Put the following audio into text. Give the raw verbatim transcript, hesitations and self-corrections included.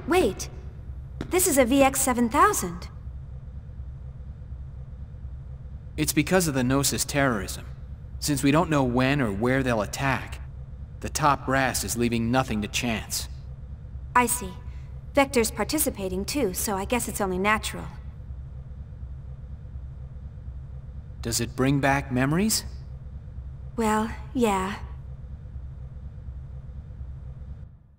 Wait. This is a V X seven thousand. It's because of the Gnosis terrorism. Since we don't know when or where they'll attack, the top brass is leaving nothing to chance. I see. Vector's participating too, so I guess it's only natural. Does it bring back memories? Well, yeah.